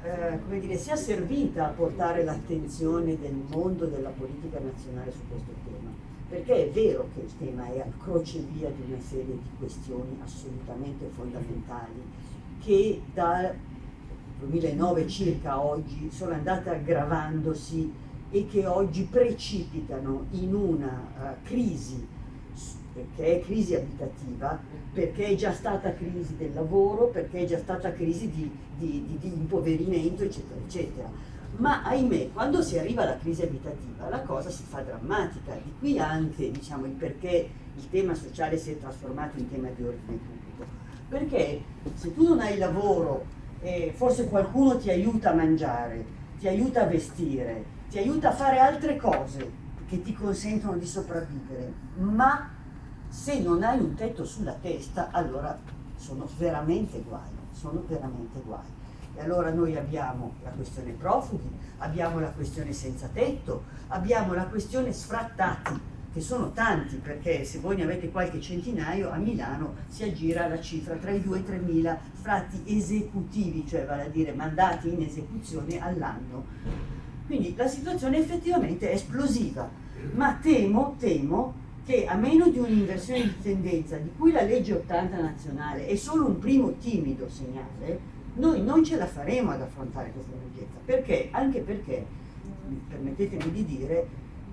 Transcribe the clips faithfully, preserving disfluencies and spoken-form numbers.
eh, come dire, sia servita a portare l'attenzione del mondo della politica nazionale su questo tema, perché è vero che il tema è al crocevia di una serie di questioni assolutamente fondamentali che dal duemilanove circa a oggi sono andate aggravandosi e che oggi precipitano in una uh, crisi, che è crisi abitativa, perché è già stata crisi del lavoro, perché è già stata crisi di, di, di, di impoverimento, eccetera, eccetera. Ma ahimè, quando si arriva alla crisi abitativa la cosa si fa drammatica, di qui anche, diciamo, il perché il tema sociale si è trasformato in tema di ordine pubblico. Perché se tu non hai lavoro, eh, forse qualcuno ti aiuta a mangiare, ti aiuta a vestire, ti aiuta a fare altre cose che ti consentono di sopravvivere, ma se non hai un tetto sulla testa, allora sono veramente guai, sono veramente guai. E allora noi abbiamo la questione profughi, abbiamo la questione senza tetto, abbiamo la questione sfrattati, che sono tanti, perché se voi ne avete qualche centinaio, a Milano si aggira la cifra tra i due e i tremila sfratti esecutivi, cioè vale a dire mandati in esecuzione all'anno. Quindi la situazione effettivamente è esplosiva, ma temo, temo che a meno di un'inversione di tendenza, di cui la legge ottanta nazionale è solo un primo timido segnale, noi non ce la faremo ad affrontare questa emergenza. Perché? Anche perché, permettetemi di dire,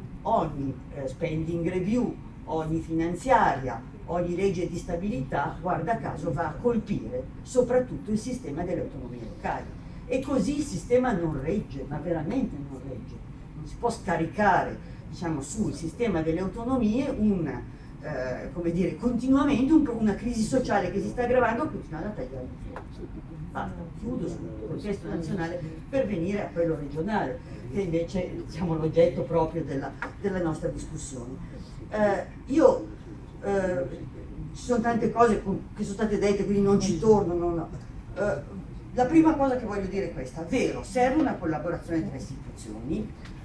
ogni eh, spending review, ogni finanziaria, ogni legge di stabilità, guarda caso, va a colpire soprattutto il sistema delle autonomie locali. E così il sistema non regge, ma veramente non regge. Non si può scaricare, diciamo, sul sistema delle autonomie una, eh, come dire, continuamente un, una crisi sociale che si sta aggravando, continuando a tagliare il fuoco. Basta, chiudo sul contesto nazionale per venire a quello regionale, che invece è, diciamo, l'oggetto proprio della, della nostra discussione. Eh, io, eh, ci sono tante cose che sono state dette, quindi non ci torno, no, no. Eh, la prima cosa che voglio dire è questa: vero, serve una collaborazione tra istituzioni,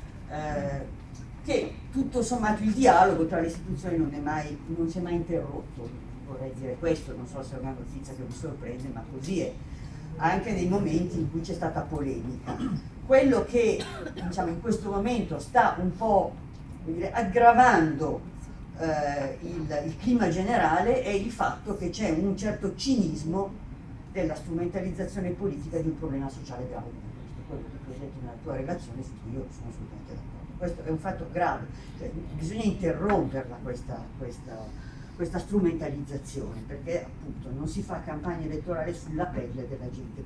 eh, che tutto sommato il dialogo tra le istituzioni non, è mai, non si è mai interrotto, vorrei dire questo, non so se è una notizia che vi sorprende, ma così è, anche nei momenti in cui c'è stata polemica. Quello che, diciamo, in questo momento sta un po', come dire, aggravando eh, il, il clima generale è il fatto che c'è un certo cinismo della strumentalizzazione politica di un problema sociale grave come questo, quello che tu hai detto nella tua relazione, su cui io sono assolutamente d'accordo. Questo è un fatto grave, cioè, bisogna interromperla questa, questa, questa strumentalizzazione, perché appunto non si fa campagna elettorale sulla pelle della gente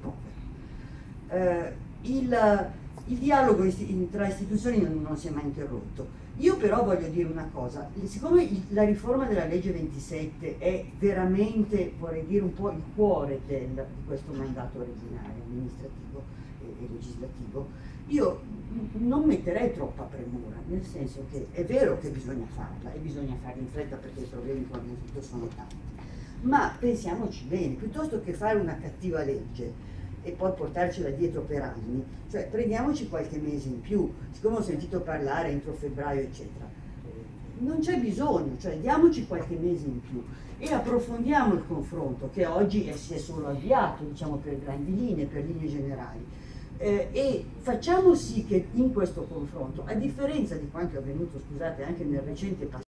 povera. Eh, il, il dialogo tra istituzioni non, non si è mai interrotto. Io però voglio dire una cosa: siccome il, la riforma della legge ventisette è veramente, vorrei dire, un po' il cuore del, di questo mandato regionale, amministrativo e, e legislativo, io non metterei troppa premura, nel senso che è vero che bisogna farla e bisogna farla in fretta perché i problemi, come abbiamo detto, sono tanti, ma pensiamoci bene, piuttosto che fare una cattiva legge e poi portarcela dietro per anni, cioè prendiamoci qualche mese in più, siccome ho sentito parlare entro febbraio eccetera, non c'è bisogno, cioè diamoci qualche mese in più e approfondiamo il confronto che oggi è, si è solo avviato, diciamo, per grandi linee, per linee generali, eh, e facciamo sì che in questo confronto, a differenza di quanto è avvenuto, scusate, anche nel recente passato,